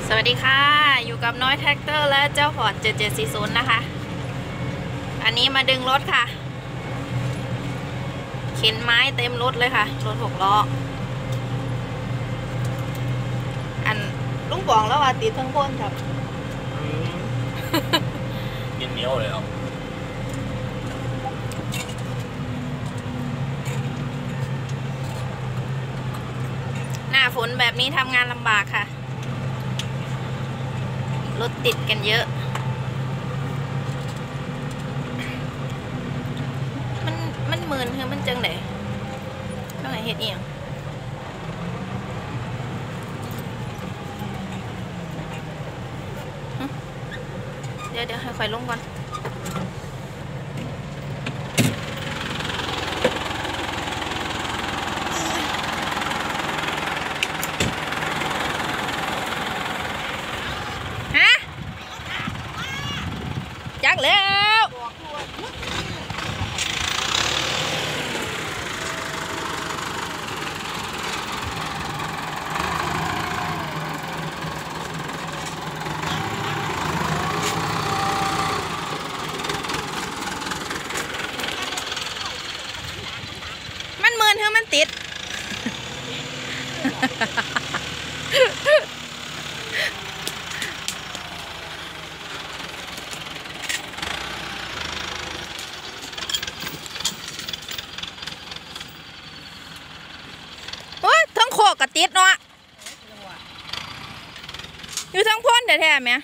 สวัสดีค่ะอยู่กับน้อยแท็กเตอร์และเจ้าฟอร์ด7740นะคะอันนี้มาดึงรถค่ะเข็นไม้เต็มรถเลยค่ะรถ6 ล้ออันลุงบอกแล้วว่าติดทั้งพ่นครับเหนียวเลยครับหน้าฝนแบบนี้ทำงานลำบากค่ะรถติดกันเยอะมันหมื่นคือมันจังไหนต้องไหนเฮ็ดเองเดี๋ยวค่อยๆลงก่อนจักแล้วมันเหมือนเธอมันติดทั้งโคกกับติดเนาะอยู่ทั้งพ่นแท้ๆไหม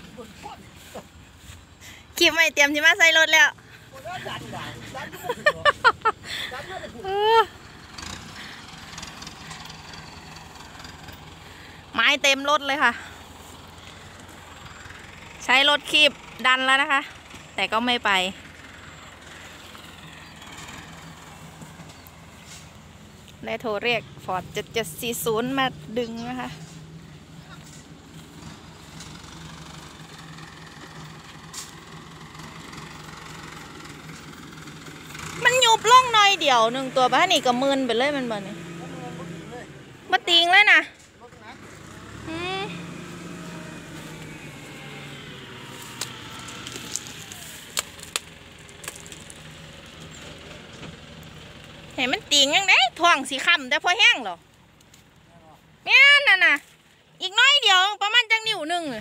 ขีบไม่เตรียมที่มาใส่รถแล้วไม้เต็มรถเลยค่ะใช้รถคีบดันแล้วนะคะแต่ก็ไม่ไปได้โทรเรียกฟอร์ด7740มาดึงนะคะมันยุบล่องหน่อยเดียวหนึ่งตัวบ้านนี่ก็มืนไปเลยมันบ่เนี่ยมาติงเลยนะเห็นมันติงยังไงท่วงสีค่ำแต่พอแห้งหรอเนี่ยน่ะนะอีกน้อยเดียวประมาณจังนิ้วหนึ่ง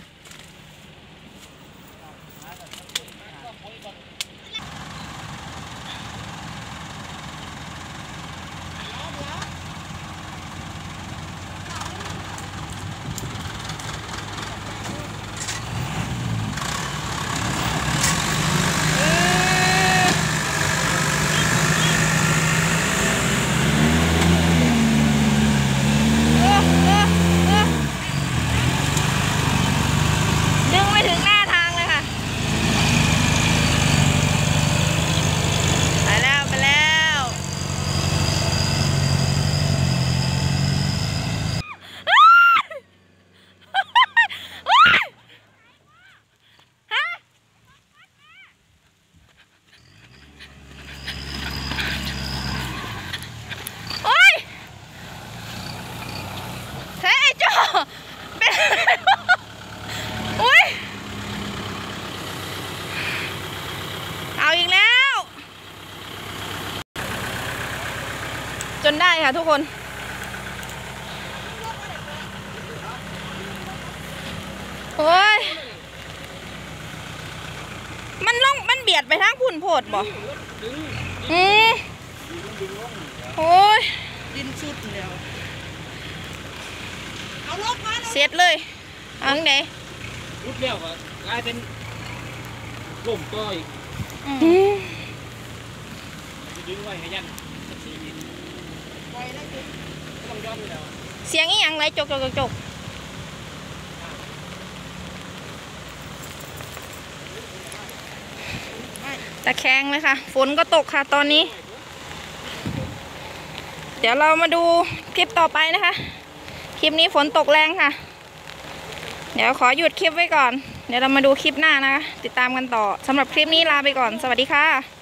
เอาอีกแล้วจนได้ค่ะทุกคนโอ้ยมันเบียดไปทางพุ่นโพดบ่โอ้ยดินสุดแล้วเสร็จเลยอังไหนรุดเลี้ยวก็กลายเป็นล่มก็อีกดึงไว้ให้ยันเสียงอีหยังไรจกตะแคงเลยค่ะฝนก็ตกค่ะตอนนี้เดี๋ยวเรามาดูคลิปต่อไปนะคะคลิปนี้ฝนตกแรงค่ะเดี๋ยวขอหยุดคลิปไว้ก่อนเดี๋ยวเรามาดูคลิปหน้านะคะติดตามกันต่อสำหรับคลิปนี้ลาไปก่อนสวัสดีค่ะ